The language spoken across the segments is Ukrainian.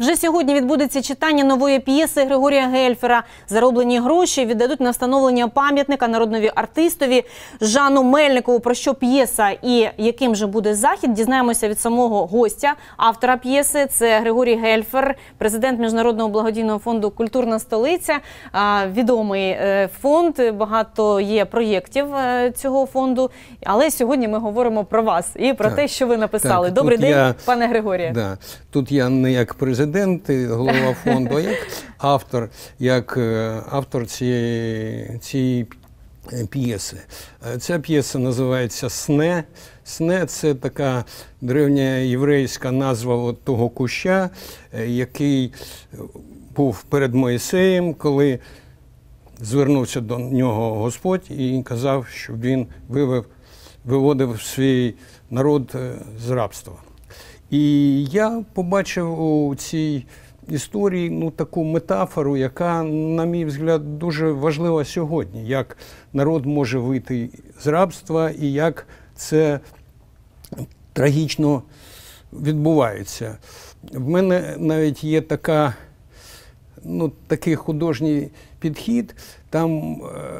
Вже сьогодні відбудеться читання нової п'єси Григорія Гельфера. Зароблені гроші віддадуть на встановлення пам'ятника народному артистові Жану Мельникову. Про що п'єса і яким же буде захід, дізнаємося від самого гостя, автора п'єси. Це Григорій Гельфер, президент Міжнародного благодійного фонду «Культурна столиця». Відомий фонд, багато є проєктів цього фонду. Але сьогодні ми говоримо про вас і про те, що ви написали. Добрий день, пане Григоріє. Да, тут я не як президент, голова фонду, а як автор цієї п'єси. Ця п'єса називається «Сне». «Сне» – це така древня єврейська назва того куща, який був перед Моїсеєм, коли звернувся до нього Господь і казав, щоб він виводив свій народ з рабства. І я побачив у цій історії таку метафору, яка, на мій взгляд, дуже важлива сьогодні. Як народ може вийти з рабства і як це трагічно відбувається. В мене навіть є такий художній підхід. Там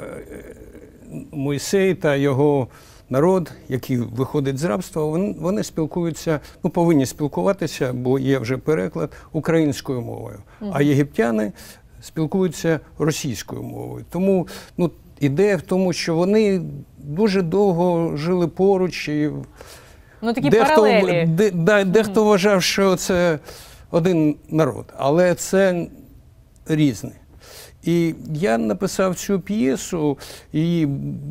Мойсей та його народ, який виходить з рабства, вони спілкуються, повинні спілкуватися, бо є вже переклад, українською мовою. А єгиптяни спілкуються російською мовою. Тому ідея в тому, що вони дуже довго жили поруч. І такі паралелі. Дехто вважав, що це один народ, але це різний. І я написав цю п'єсу, і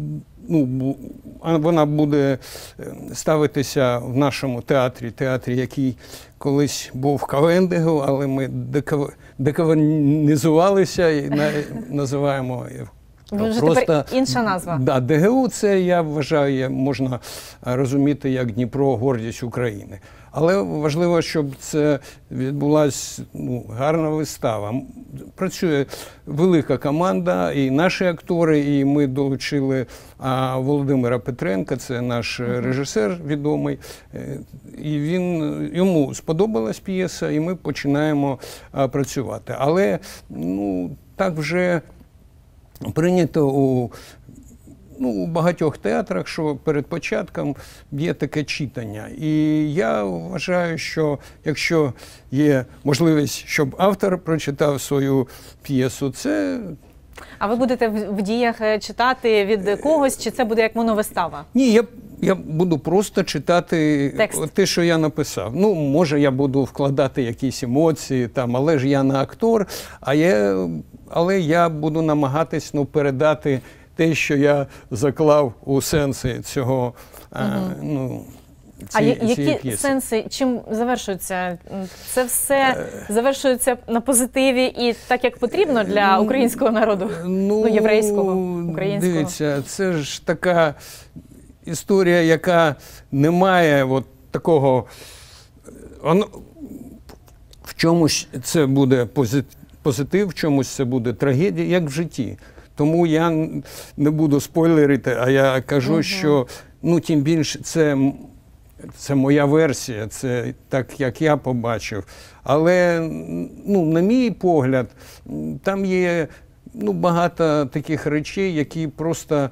вона буде ставитися в нашому театрі, який колись був Кавендегу, але ми декаванізувалися і називаємо просто... Тепер інша назва. Да, ДГУ – це, я вважаю, можна розуміти як Дніпро – гордість України. Але важливо, щоб це відбулася гарна вистава. Працює велика команда, і наші актори, і ми долучили Володимира Петренка, це наш режисер відомий. І йому сподобалась п'єса, і ми починаємо працювати. Але так вже прийнято у багатьох театрах, що перед початком є таке читання. І я вважаю, що якщо є можливість, щоб автор прочитав свою п'єсу, це... А ви будете в діях читати від когось, чи це буде як моновистава? Ні, я буду просто читати те, що я написав. Може, я буду вкладати якісь емоції, але ж я не актор, але я буду намагатись передати те, що я заклав у сенси цього, які сенси, чим завершується? Це все завершується на позитиві і так, як потрібно для українського народу? Єврейського, українського? Дивіться, це ж така історія, яка не має такого... В чомусь це буде позитив, в чомусь це буде трагедія, як в житті. Тому я не буду спойлерити, а я кажу, що тим більше це моя версія, це так, як я побачив. Але, на мій погляд, там є багато таких речей, які просто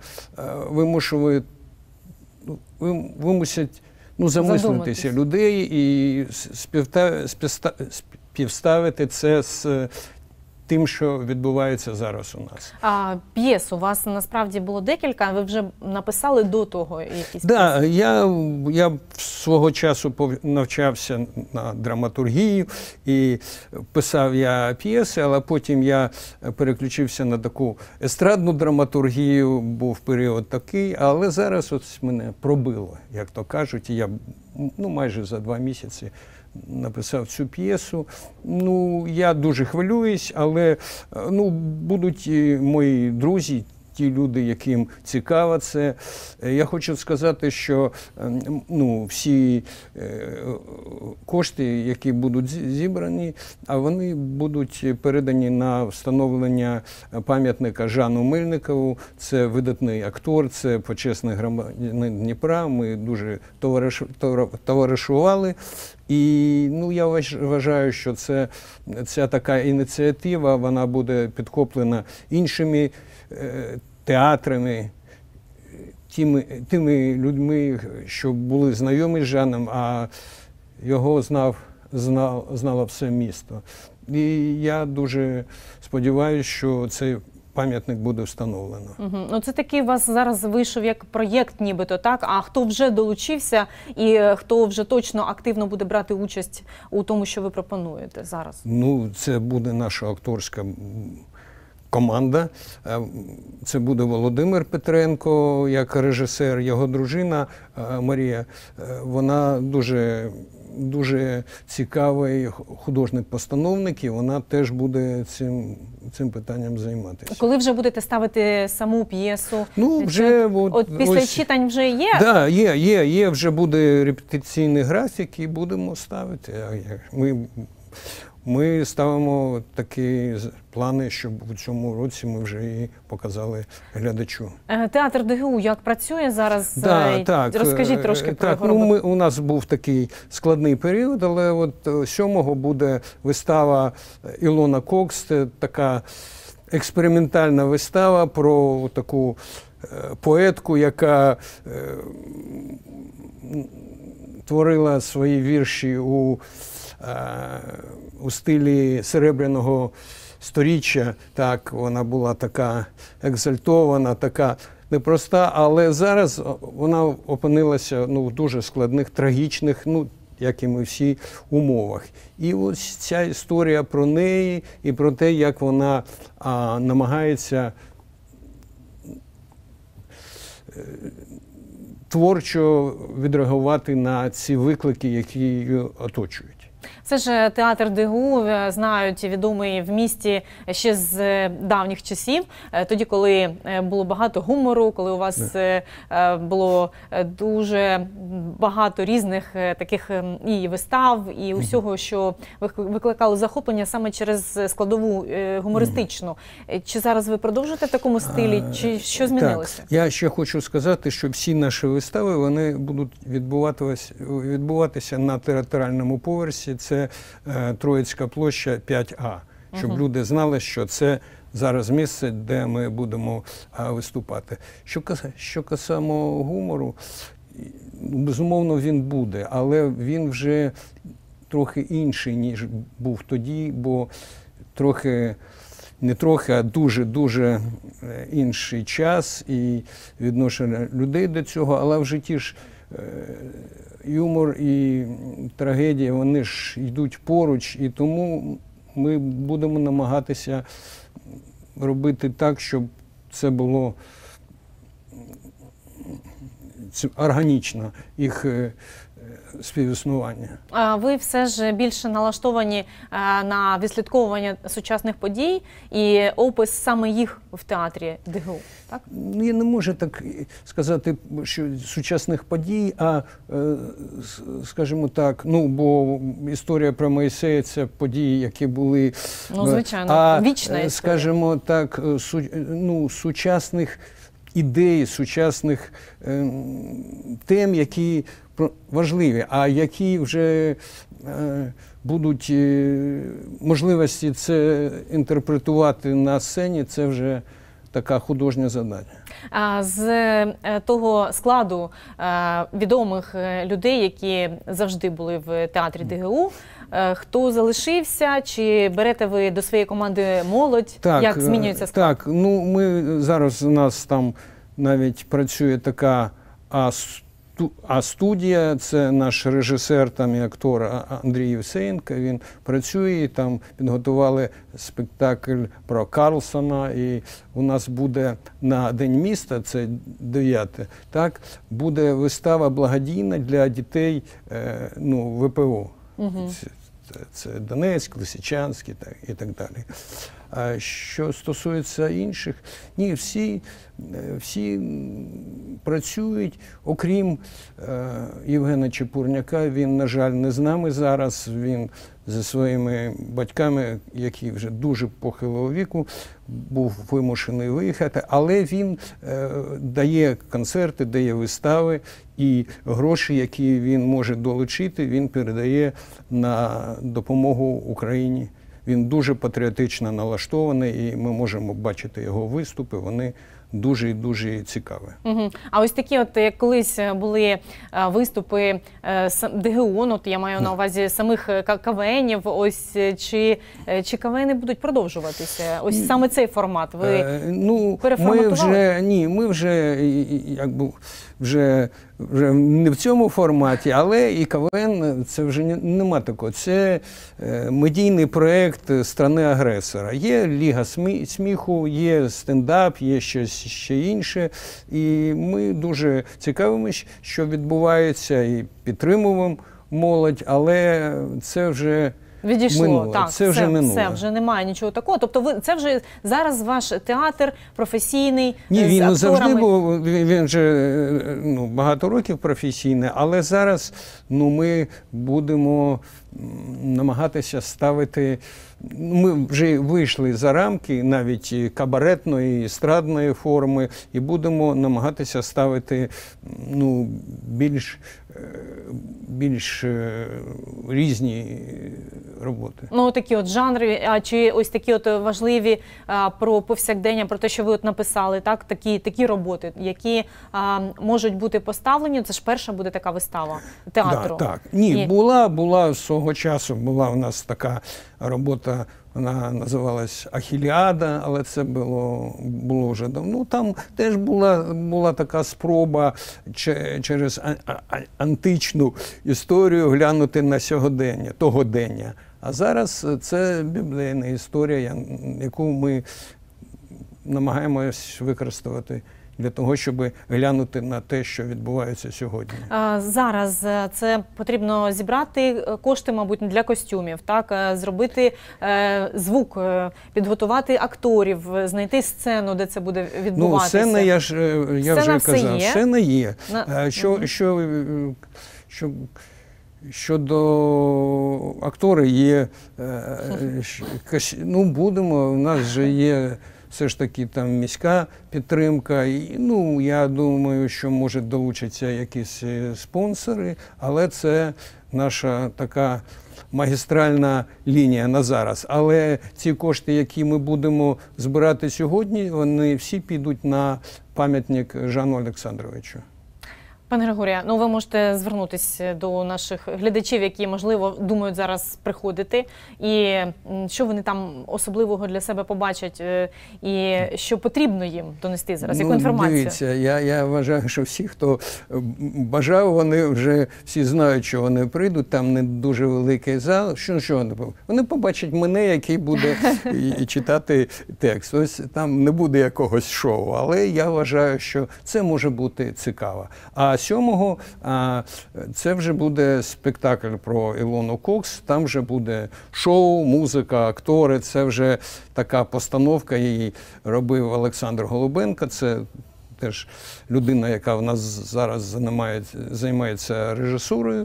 вимусять замислитися людей і співставити це з тим, що відбувається зараз у нас. А п'єс у вас насправді було декілька, ви вже написали до того якісь? Так, я свого часу навчався на драматургію і писав я п'єси, але потім я переключився на таку естрадну драматургію, був період такий, але зараз мене пробило, як то кажуть, і я майже за 2 місяці написав цю п'єсу. Я дуже хвилююсь, але будуть мої друзі, ті люди, яким цікаво це. Я хочу сказати, що всі кошти, які будуть зібрані, вони будуть передані на встановлення пам'ятника Жану Мельникову. Це видатний актор, це почесний громадянин Дніпра. Ми дуже товаришували. І я вважаю, що ця така ініціатива, вона буде підхоплена іншими театрами, тими людьми, що були знайомі з Жаном, а його знало все місто. І я дуже сподіваюся, що цей пам'ятник буде встановлено. Ну, це такий у вас зараз вийшов як проєкт нібито, так? А хто вже долучився і хто вже точно активно буде брати участь у тому, що ви пропонуєте зараз? Це буде наша акторська команда. Це буде Володимир Петренко як режисер, його дружина Марія. Вона дуже цікавий художник-постановник, і вона теж буде цим питанням займатися. Коли вже будете ставити саму п'єсу? Після читань вже є? Так, є. Вже буде репетиційний графік і будемо ставити. Ми ставимо такі плани, щоб у цьому році ми вже і показали глядачу. Театр ДГУ як працює зараз? Так. Розкажіть трошки про його роботу. У нас був такий складний період, але от 7-го буде вистава Ілона Кокс, це така експериментальна вистава про таку поетку, яка творила свої вірші у стилі Серебряного сторіччя. Так, вона була така екзальтована, така непроста, але зараз вона опинилася в дуже складних, трагічних, як і ми всі, умовах. І ось ця історія про неї і про те, як вона намагається творчо відреагувати на ці виклики, які її оточують. Це ж театр ДГУ, знають, відомий в місті ще з давніх часів, тоді, коли було багато гумору, коли у вас було дуже багато різних таких і вистав, і усього, що викликало захоплення саме через складову гумористичну. Чи зараз ви продовжуєте в такому стилі, чи що змінилося? Так. Я ще хочу сказати, що всі наші вистави, вони будуть відбуватися на театральному поверсі. Це Троїцька площа 5А, щоб люди знали, що це зараз місце, де ми будемо виступати. Що касаємо гумору, безумовно, він буде, але він вже трохи інший, ніж був тоді, бо а дуже інший час і відношення людей до цього, але в житті ж юмор і трагедія, вони ж йдуть поруч, і тому ми будемо намагатися робити так, щоб це було органічно, їх співіснування. А ви все ж більше налаштовані на відслідковування сучасних подій і опис саме їх в театрі ДГУ, так? Я не можу так сказати, що сучасних подій, а, скажімо так, бо історія про Мойсея – це події, які були… звичайно, вічна історія. Скажімо так, сучасних ідей, сучасних тем, які важливі, а які вже будуть можливості це інтерпретувати на сцені, це вже така художня задача. З того складу відомих людей, які завжди були в театрі ДГУ, хто залишився, чи берете ви до своєї команди молодь? Так, як змінюється склад? Так, зараз у нас там навіть працює така А-студія, це наш режисер і актор Андрій Євсеєнко, він працює, там підготували спектакль про Карлсона, і у нас буде на День міста, це 9-те, так, буде вистава благодійна для дітей ВПО. Це Донецьк, Лисичанськ і так далі. А що стосується інших, ні, всі працюють, окрім Євгена Чепурняка. Він, на жаль, не з нами зараз, він зі своїми батьками, які вже дуже похилого віку, був вимушений виїхати, але він дає концерти, дає вистави, і гроші, які він може долучити, він передає на допомогу Україні. Він дуже патріотично налаштований, і ми можемо бачити його виступи, вони дуже і дуже цікаві. А ось такі, от як колись були виступи ДГО, от я маю на увазі самих КВНів, ось чи КВНи будуть продовжуватися? Ось саме цей формат ви переформатували? Ми вже не в цьому форматі, але і КВН, це вже нема такого. Це медійний проєкт страни-агресора. Є Ліга сміху, є стендап, є щось ще інше. І ми дуже цікавимося, що відбувається, і підтримуємо молодь, але це вже відійшло, минуло. так, це вже минуло. Все, вже немає нічого такого. Тобто це вже зараз ваш театр професійний, ні, він з акторами? Завжди був, він вже багато років професійний, але зараз ми будемо намагатися ставити, ми вже вийшли за рамки навіть кабаретної, естрадної форми, і будемо намагатися ставити більш різні роботи. Такі от жанри, чи ось такі от важливі про повсякдення, про те, що ви от написали, так, такі роботи, які можуть бути поставлені, це ж перша буде така вистава театру. Так. Ні, була свого часу, була у нас така робота, вона називалась «Ахіліада», але це було вже давно. Там теж була така спроба через античну історію глянути на сьогодення, тогодення. А зараз це біблійна історія, яку ми намагаємось використовувати для того, щоб глянути на те, що відбувається сьогодні. Зараз це потрібно зібрати кошти, мабуть, для костюмів, так? Зробити звук, підготувати акторів, знайти сцену, де це буде відбуватися. Сцена, я вже казав, сцена є. Щодо актори є, будемо, у нас же є все ж таки там міська підтримка, і, я думаю, що може долучаться якісь спонсори, але це наша така магістральна лінія на зараз. Але ці кошти, які ми будемо збирати сьогодні, вони всі підуть на пам'ятник Жану Олександровичу. Пане Григорію, ви можете звернутися до наших глядачів, які, можливо, думають зараз приходити, і що вони там особливого для себе побачать, і що потрібно їм донести зараз, яку інформацію? Дивіться, я вважаю, що всі, хто бажав, вони вже всі знають, що вони прийдуть, там не дуже великий зал. Що вони побачать? Вони побачать мене, який буде читати текст. Ось там не буде якогось шоу, але я вважаю, що це може бути цікаво. А 7-го це вже буде спектакль про Ілону Кокс, там вже буде шоу, музика, актори, це вже така постановка, її робив Олександр Голубенко, це теж людина, яка в нас зараз займається режисурою,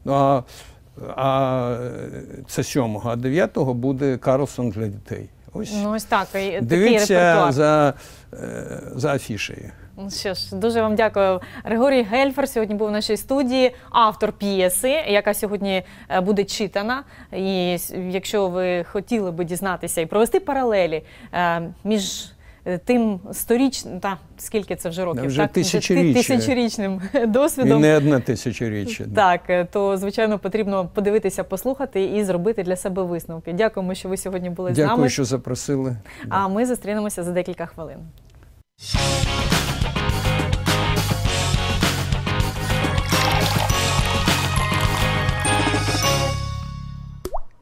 це 7-го, а 9-го буде Карлсон для дітей. Ось так, такий дивіться за афішею. Що ж, дуже вам дякую. Григорій Гельфер сьогодні був в нашій студії, автор п'єси, яка сьогодні буде читана. І якщо ви хотіли би дізнатися і провести паралелі між тим скільки це вже років? Вже тисячорічним досвідом. І не одне тисячоріччя. Так, то, звичайно, потрібно подивитися, послухати і зробити для себе висновки. Дякуємо, що ви сьогодні були з нами. Дякую, що запросили. А ми зустрінемося за декілька хвилин.